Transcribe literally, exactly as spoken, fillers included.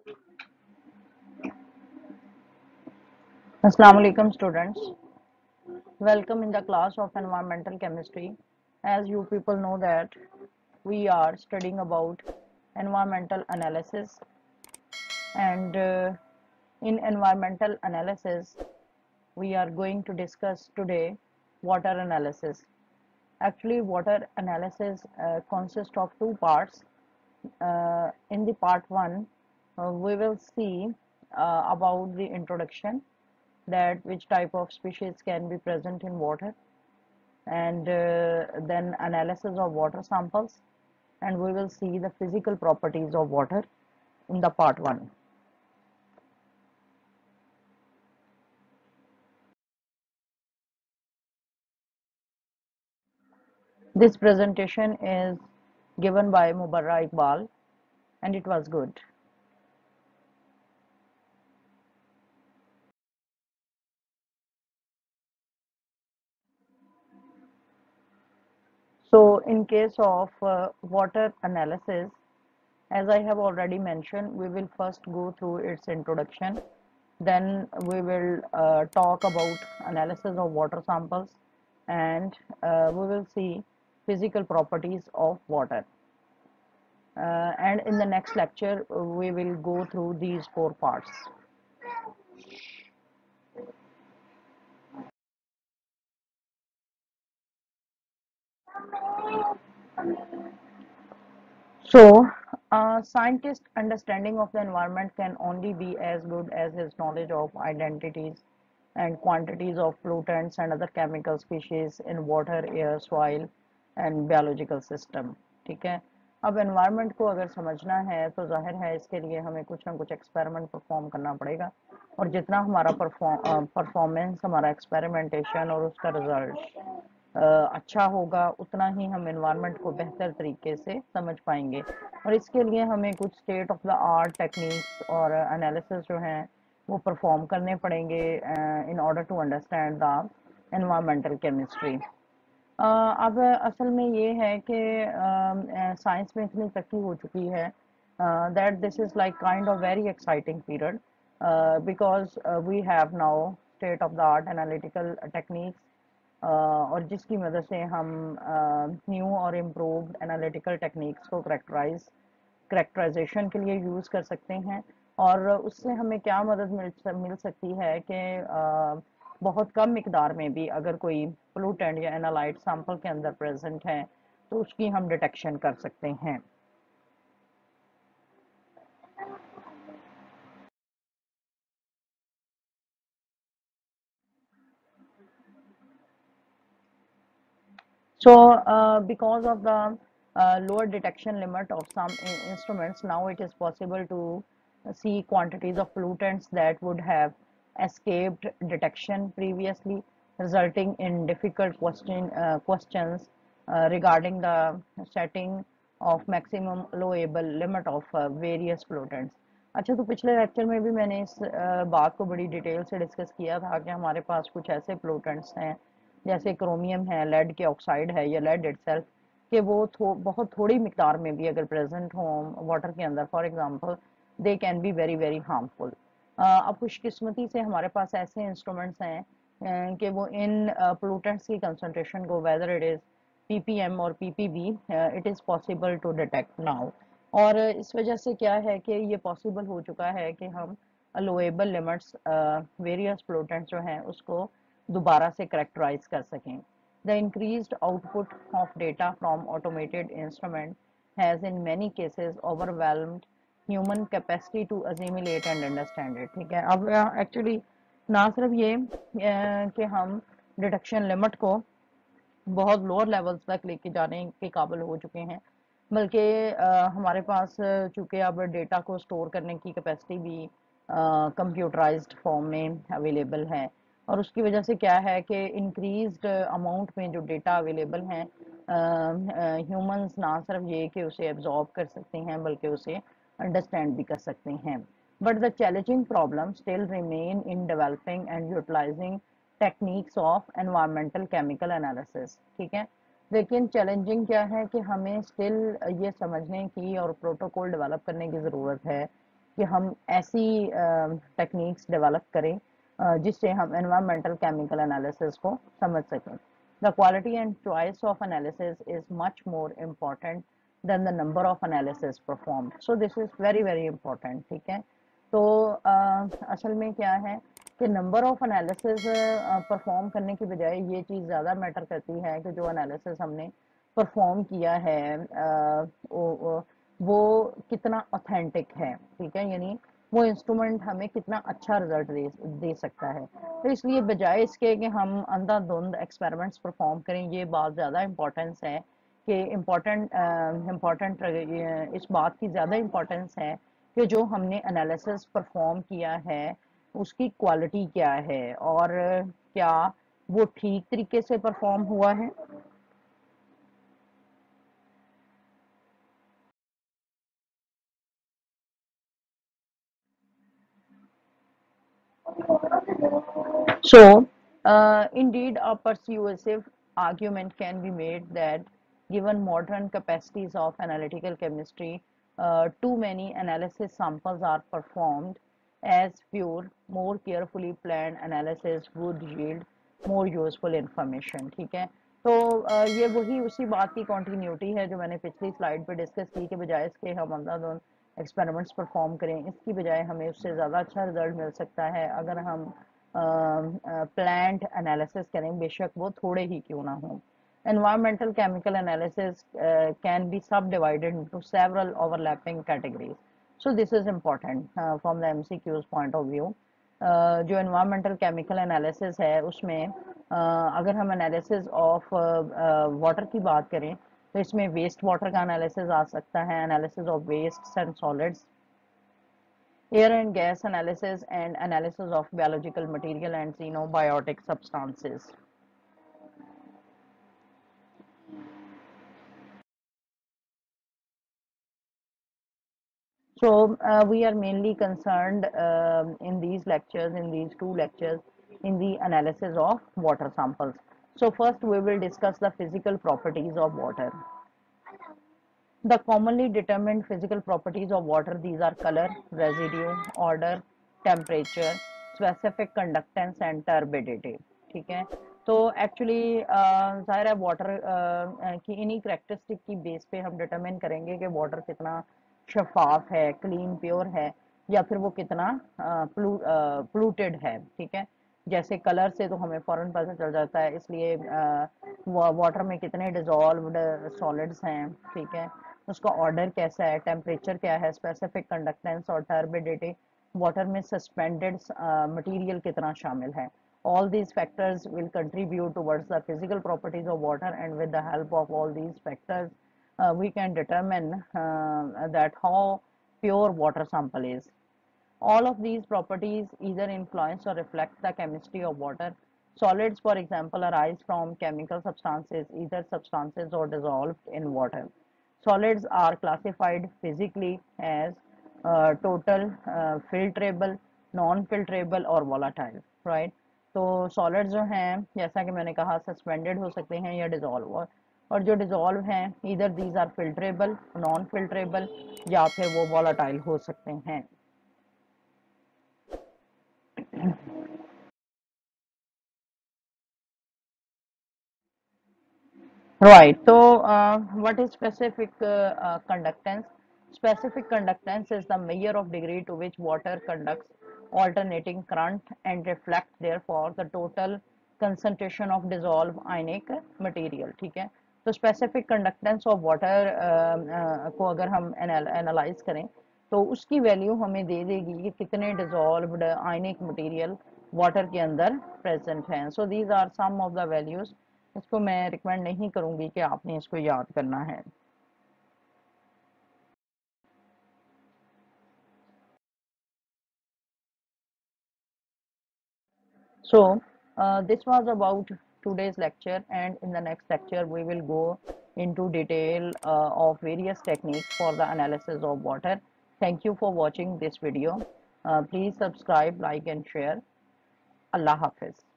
Assalamu alaikum students. Welcome in the class of environmental chemistry. As you people know that we are studying about environmental analysis and uh, in environmental analysis we are going to discuss today water analysis. Actually water analysis uh, consists of two parts. Uh, in the part one uh, we will see uh, about the introduction, that which type of species can be present in water, and uh, then analysis of water samples, and we will see the physical properties of water in the part one. This presentation is given by Mubarra Iqbal and it was good. So in case of uh, water analysis, as I have already mentioned, we will first go through its introduction. Then we will uh, talk about analysis of water samples, and uh, we will see physical properties of water. Uh, and in the next lecture, we will go through these four parts. So, a scientist's understanding of the environment can only be as good as his knowledge of identities and quantities of pollutants and other chemical species in water, air, soil and biological system. ठीक है, अब environment को अगर समझना है तो जाहिर है इसके लिए हमें कुछ ना कुछ एक्सपेरिमेंट परफॉर्म करना पड़ेगा, और जितना हमारा परफॉर्म परफॉर्मेंस हमारा एक्सपेरिमेंटेशन और उसका रिजल्ट अच्छा होगा, उतना ही हम एनवायरनमेंट को बेहतर तरीके से समझ पाएंगे। और इसके लिए हमें कुछ state of the art techniques और एनालिसिस जो हैं वो परफॉर्म करने पड़ेंगे in order to understand the environmental chemistry. अब असल में ये है कि साइंस में इतनी तरक्की हो चुकी है that this is like kind of very exciting period, because we have now state of the art analytical techniques, और जिसकी मदद से हम न्यू और इम्प्रूव्ड एनालिटिकल टेक्निक्स को करेक्टराइज करेक्टराइजेशन के लिए यूज़ कर सकते हैं। और उससे हमें क्या मदद मिल मिल सकती है कि बहुत कम मिकदार में भी अगर कोई पोलूटेंट या एनालाइट सैंपल के अंदर प्रेजेंट है तो उसकी हम डिटेक्शन कर सकते हैं। So, uh, because of the uh, lower detection limit of some in instruments, now it is possible to see quantities of pollutants that would have escaped detection previously, resulting in difficult question, uh, questions uh, regarding the setting of maximum allowable limit of uh, various pollutants. अच्छा, तो पिछले lecture में भी मैंने इस uh, बात को बड़ी डिटेल से डिस्कस किया था कि हमारे पास कुछ ऐसे पोllutants हैं जैसे क्रोमियम है, लेड के ऑक्साइड है या लेड इटसेल्फ, कि वो थो, बहुत थोड़ी मिकदार में भी अगर प्रेजेंट हो वाटर के अंदर, for example, they can be very very harmful. अब खुशकिस्मती से हमारे पास ऐसे इंस्ट्रूमेंट्स हैं अ, कि वो इन पोलूटेंट्स की कंसंट्रेशन को, वेदर इट इज़ पीपीएम और PPB, it is possible to detect now. और इस वजह से क्या है कि ये पॉसिबल हो चुका है कि हम अलोएबल लिमिट्स वेरियस पोलूटेंट्स जो हैं उसको दोबारा से करेक्टराइज कर सकें। The increased output of data from automated instrument has in many cases overwhelmed human capacity to assimilate and understand it. ठीक है, अब एक्चुअली ना सिर्फ ये अ, कि हम डिटेक्शन लिमिट को बहुत लोअर लेवल्स तक लेके जाने के काबिल हो चुके हैं, बल्कि अ, हमारे पास चूँकि अब डेटा को स्टोर करने की कैपेसिटी भी कंप्यूटराइज्ड फॉर्म में अवेलेबल है, और उसकी वजह से क्या है कि इंक्रीज्ड अमाउंट में जो डेटा अवेलेबल हैं, ह्यूमंस ना सिर्फ ये कि उसे एब्जॉर्ब कर सकते हैं बल्कि उसे अंडरस्टैंड भी कर सकते हैं। But the challenging problem still remain in developing and utilizing techniques of environmental chemical analysis. ठीक है, लेकिन चैलेंजिंग क्या है कि हमें स्टिल ये समझने की और प्रोटोकॉल डेवलप करने की ज़रूरत है कि हम ऐसी टेक्निक्स डेवलप करें uh, जिससे हम एनवायरमेंटल केमिकल एनालिसिस को समझ सकें. The quality and choice of analysis is much more important than the number of analysis perform. So this is very very important. ठीक है. तो uh, असल में क्या है कि नंबर ऑफ एनालिसिस परफॉर्म करने की बजाय ये चीज़ ज़्यादा मैटर करती है कि जो एनालिसिस हमने परफॉर्म किया है uh, वो, वो कितना ऑथेंटिक है. ठीक है. यानी वो इंस्ट्रूमेंट हमें कितना अच्छा रिजल्ट दे दे सकता है. तो इसलिए बजाय इसके कि हम अंधाधुंध एक्सपेरिमेंट्स परफॉर्म करें, ये बात ज़्यादा इम्पोर्टेंस है कि इम्पोर्टेंट इम्पोर्टेंट इस बात की ज़्यादा इम्पोर्टेंस है कि जो हमने एनालिसिस परफॉर्म किया है उसकी क्वालिटी क्या है और क्या वो ठीक तरीके से परफॉर्म हुआ है. So, uh, indeed, a persuasive argument can be made that given modern capacities of analytical chemistry, uh, too many analysis samples are performed as pure, more carefully planned analysis would yield more useful information. ठीक है. तो uh, ये वही उसी बात की continuity है जो मैंने पिछली स्लाइड पे डिस्कस की कि बजाय इसके हम अंधाधुंध एक्सपेरिमेंट्स परफॉर्म करें, इसकी बजाय हमें उससे ज़्यादा अच्छा रिजल्ट मिल सकता है अगर हम प्लांट एनालिसिस करें, बेशक वो थोड़े ही क्यों ना हो. Environmental chemical analysis uh, can be subdivided into several overlapping categories. So this is important uh, from the M C Q's point of view. Uh, जो environmental chemical analysis है उसमें uh, अगर हम analysis of uh, uh, water की बात करें तो इसमें waste water का analysis आ सकता है, analysis of wastes and solids, air and gas analysis, and analysis of biological material and xenobiotic substances. So uh, we are mainly concerned um in these lectures, in these two lectures, in the analysis of water samples. So first we will discuss the physical properties of water. The commonly determined physical properties of water, these are color, residue, odor, temperature, specific conductance and turbidity. ठीक है. तो actually जाहिर है water की इन्हीं characteristic की base पे हम डिटरमिन करेंगे कि वाटर कितना शफाफ है, क्लीन प्योर है, या फिर वो कितना प्लूटेड है. ठीक है. जैसे कलर से तो हमें फौरन पता चल जाता है, इसलिए वाटर में कितने डिजॉल्व्ड सॉलिड्स हैं. ठीक है. उसका ऑर्डर कैसा है, टेम्परेचर क्या है, स्पेसिफिक कंडक्टेंस और टर्बिडिटी, वाटर में सस्पेंडेड मटेरियल कितना शामिल है. All these factors will contribute towards the physical properties of water, and with the help of all these factors uh, we can determine uh, that how pure water sample is. All of these properties either influence or reflect the chemistry of water. Solids, for example, arise from chemical substances, either substances or dissolved in water. Solids are classified physically as uh, total, uh, filtrable, non-filtrable और volatile, right? तो solids जो हैं जैसा कि मैंने कहा suspended हो सकते हैं या dissolve, और और जो dissolve हैं either these are filtrable, non-filtrable या फिर वो volatile हो सकते हैं. Right. So, uh, what is specific uh, uh, conductance? Specific conductance is the measure of degree to which water conducts alternating current and reflects therefore the total concentration of dissolved ionic material. ठीक है. तो specific conductance of water uh, uh, को अगर हम analyze करें तो उसकी value हमें दे देगी कि कितने dissolved ionic material water के अंदर present हैं. So these are some of the values. इसको मैं रिकमेंड नहीं करूंगी कि आपने इसको याद करना है. So uh, this was about today's lecture, and in the next lecture we will go into detail uh, of various techniques for the analysis of water. Thank you for watching this video. Uh, please subscribe, like and share. Allah Hafiz.